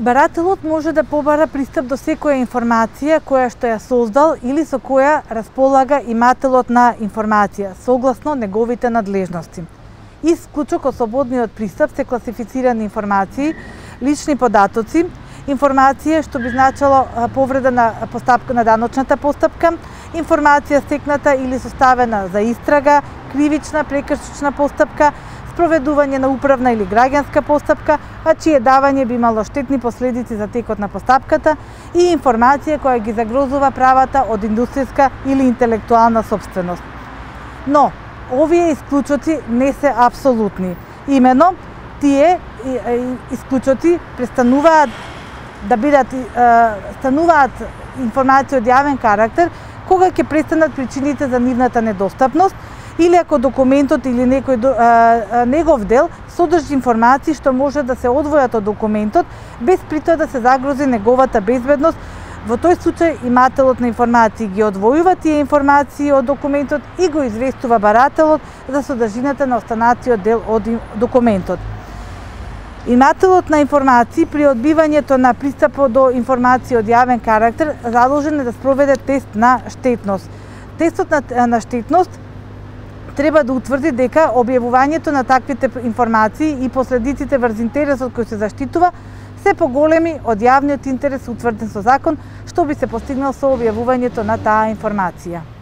Барателот може да побара пристап до секоја информација која што ја создал или со која располага имателот на информација, согласно неговите надлежности. Исклучок од слободниот пристап се класифицирани информации, лични податоци, информација што би значило повреда на постапка на даночната постапка, информација стекната или составена за истрага, кривична, прекршична постапка, спроведување на управна или граѓанска постапка, а чие давање би имало штетни последици за текот на постапката, и информација која ги загрозува правата од индустријска или интелектуална сопственост. Но, овие исклучоци не се апсолутни. Имено, тие исклучоци престануваат да стануваат информација од јавен карактер кога ќе престанат причините за нивната недостапност или ако документот или некој негов дел содржи информации што може да се одвојат од документот без при тоа да се загрози неговата безбедност. Во тој случај имателот на информации ги одвојува тие информации од документот и го известува барателот за содржината на останатиот дел од документот. Имателот на информации при одбивањето на пристапот до информации од јавен карактер задолжен е да спроведе тест на штетност. Тестот на штетност треба да утврди дека објавувањето на таквите информации и последиците врз интересот кој се заштитува се поголеми од јавниот интерес утврден со закон, што би се постигнал со објавувањето на таа информација.